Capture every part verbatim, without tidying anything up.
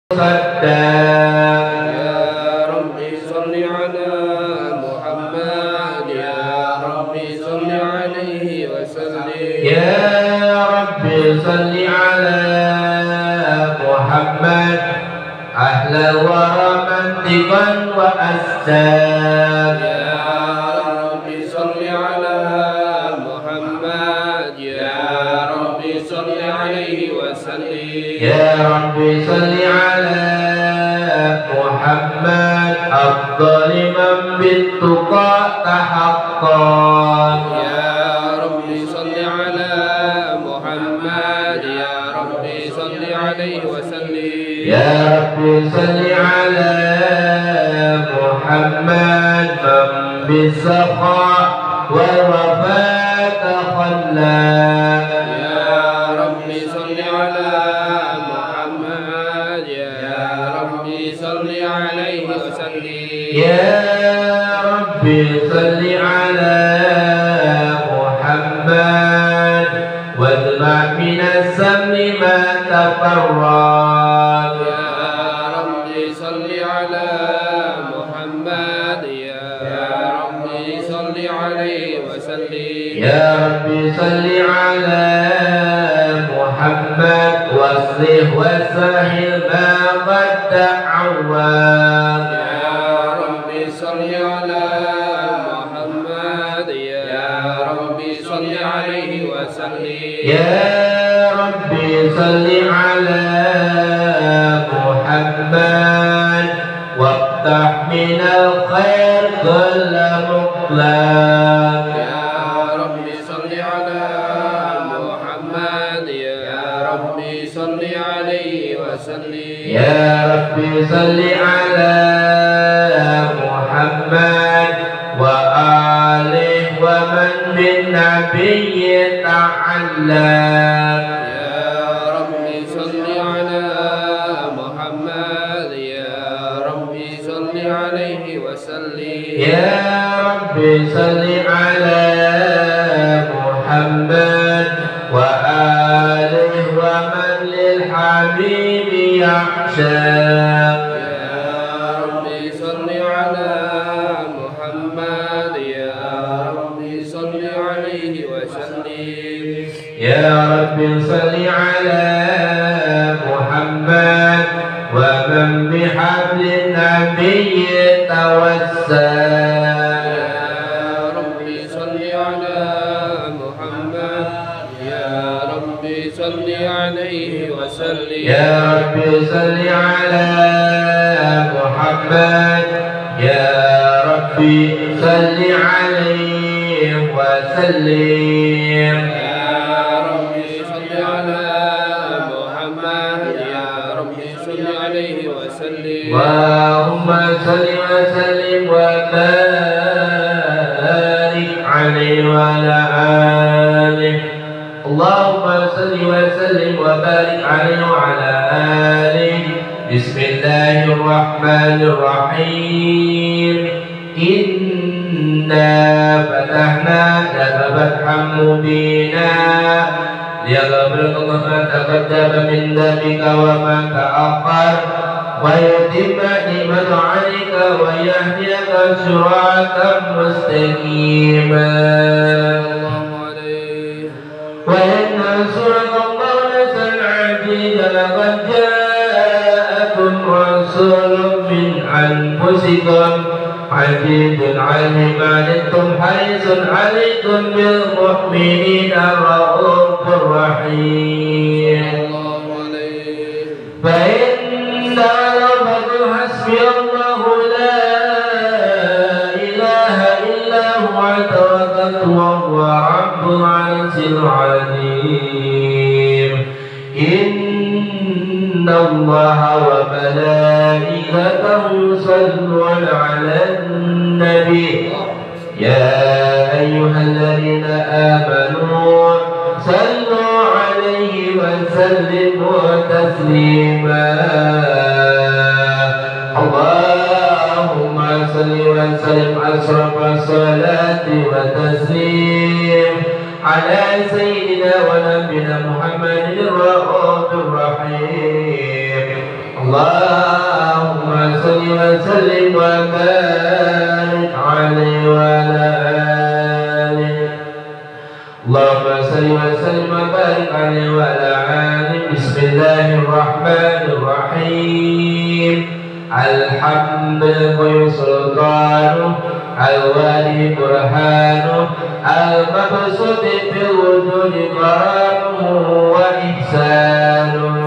صدام يا ربي صل على محمد يا ربي صل عليه وسلم يا ربي صل على محمد أهلا ورمانتقا وأسلام يا ربي صل على محمد يا ربي صل عليه وسلم يا ربي صل على محمد أفضل من بالتقى تحقق يا ربي صل على محمد يا ربي صل عليه وسلم يا ربي صل على محمد من بالسخاء والوفاء تخلى يا ربي صل على محمد يا ربي صل عليه وسلم يا ربي صل على محمد واجمع من السمن ما تفرق يا ربي صل على محمد يا ربي صل عليه وسلم يا ربي صل على محمد واصلح وسهل ما قد تعوّد يا ربي صل على محمد يا ربي صل عليه وسلم يا ربي صل على محمد وافتح من الخير كل مقلق يا ربي صل على محمد يا ربي صل عليه وسلم يا ربي صل على محمد وآله ومن بالنبي تعلق يا ربي صل على محمد يا ربي صل عليه وسلم يا ربي صل على محمد وآله ومن للحبيب يعشق يا ربي صل على محمد يا ربي صل عليه وسلم يا ربي صل على محمد ومن بحبل النبي توسل يا ربي صل على محمد يا ربي صل عليه وسلم يا ربي صل على محمد يا ربي صل عليه وسلم يا ربي صل على محمد يا ربي صل عليه وسلم اللهم صل وسلم وبارك عليه وعلى آله اللهم صل وسلم وبارك عليه وعلى آله بسم الله الرحمن الرحيم إنا فتحنا لك فتحا مبينا ليغفر لك ما تقدم من ذنبك وما تأخر ويتم نعمته عليك ويهديك صراطا مستقيما وينصرك الله نصرا عزيزا لقد جاءكم رسول من أنفسكم عزيز عليه ما عنتم حريص عليكم بالمؤمنين رؤوف رحيم فإن تولوا فقل حسبي الله لا إله إلا هو توكلت وهو رب العرش العظيم إن الله وملائكته يصلون على النبي يا أيها الذين آمنوا صلوا عليه وسلموا تسليما اللهم صل وسلم أشرف الصلاة وتسليم على سيدنا ونبينا محمد الرؤوف الرحيم اللهم صل وسلم وبارك عليه وعلى آله اللهم صل وسلم وبارك عليه وعلى آله بسم الله الرحمن الرحيم الحمد لله سلطانه الوالي برهانه المبسوط في الوجود كرمه وإحسانه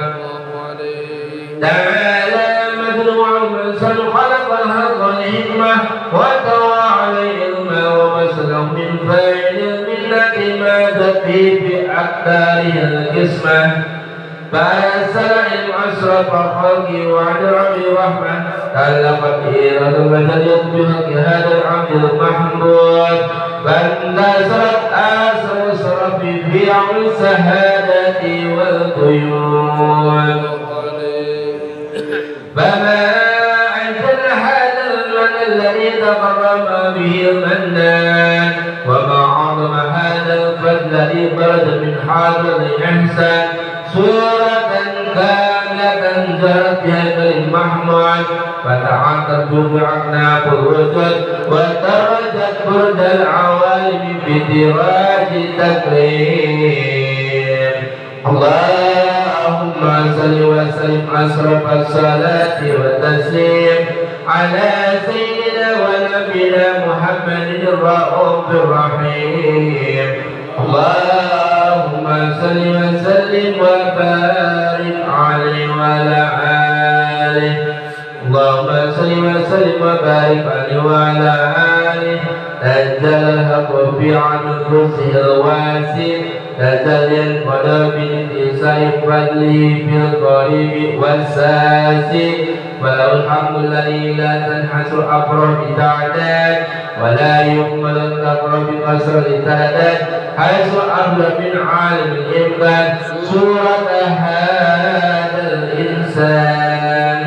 تعالى مدلوع من خلق الحق والحكمة وتوى عليه علما ومسلم من فاعل الملة ما تفي بأقداره القسمة فأرسل أشرف الخلق وعد ربي رحمة تعلقت إيرة البشر بحق هذا العبد المحمود فانتصرت آثر الشرف في عون السهادة والقيود فما أجل هذا المن الذي تقرب به المنان وما عظم هذا الفضل الذي برد من حاضر الإحسان سورة كاملة جرت بها المحمود فتعاطت بأعناق الرسل وترجت برد العوالم بدراج تكريم اللهم صل وسلم أشرف الصلاة والتسليم على سيدنا ونبينا محمد الرؤوف الرحيم اللهم صل وسلم وبارك عليه وعلى آله اللهم صل وسلم وبارك عليه وعلى آله أجل الحق في عن كرسه الواسع تجل القدر بانتساء فضله في القريب والساسي وله الحمد الذي لا تنحصر أفرح بتعداد ولا يكمل الذكر بقصر التعداد حيث أبلغ من عالم الإمكان سورة هذا الإنسان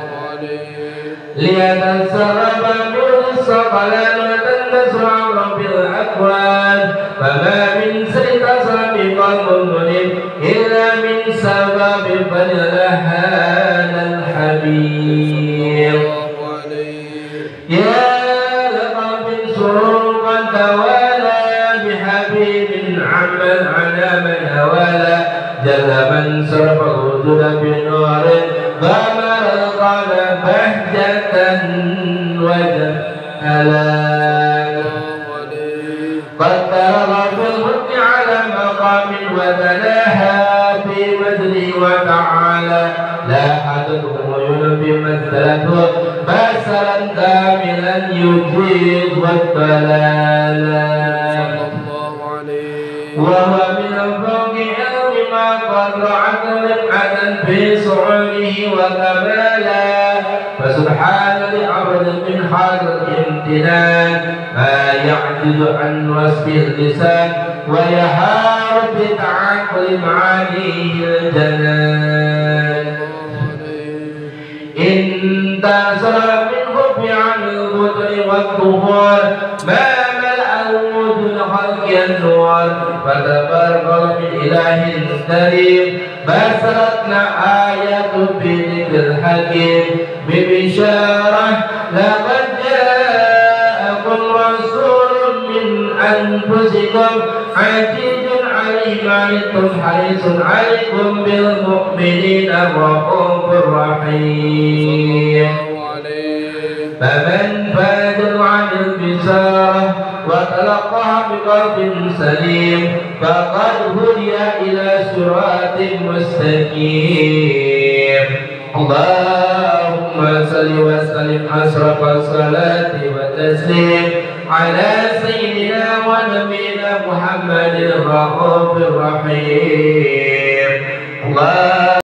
ليتسرب من الثقلان وتنتصر عن رب الأكوان فما من سيتصرف قلب منيب إلا من سبب فضل هذا الحبيب يا لقلب سرور قد توالى بحبيب عمن على من هوالى جل من صرف الوجود بنور فمر القلب بهجة وجمالا قد ترى في الحق على مقام وتلاها في مجده وتعالى لا حدث عيون بمثلته بصرا كاملا يجيب والضلالا وهو من فوق علم ما قد رعد رفعة في صعوده وكمالا فسبحان لعبد من حاضر الامتنان ما يعجز عن وصف اللسان ويهار بتعقل معانيه الجنان إن تأثر منه بعن البطر والظهور ما ملأ الوجود الخلق النور فتبارك من إله كريم بسرتنا آية بذكر الحكيم ببشارة لقد جاءكم رسول من أنفسكم عزيز عليه ما عنتم حريص عليكم بالمؤمنين الرؤوف الرحيم فمن فاجر عن البشارة وتلقاها بقلب سليم فقد هدي إلى صراط مستقيم اللهم صل وسلم أشرف الصلاة والتسليم على سيدنا ونبينا محمد الرؤوف الرحيم الله